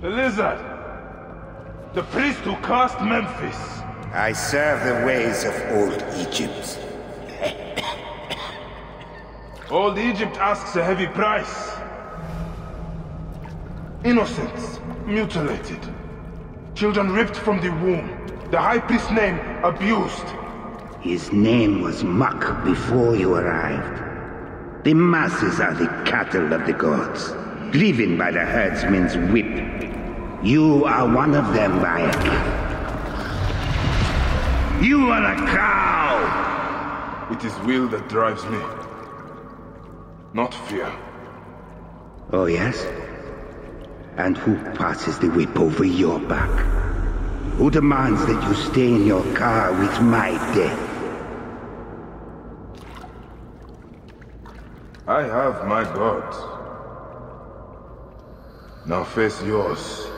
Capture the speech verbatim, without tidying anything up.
The lizard. The priest who cursed Memphis. I serve the ways of old Egypt. Old Egypt asks a heavy price. Innocents mutilated. Children ripped from the womb. The high priest's name abused. His name was Muck before you arrived. The masses are the cattle of the gods, driven by the herdsman's whip. You are one of them, Bayek. You are a cow! It is will that drives me, not fear. Oh, yes? And who passes the whip over your back? Who demands that you stay in your car with my death? I have my gods. Now face yours.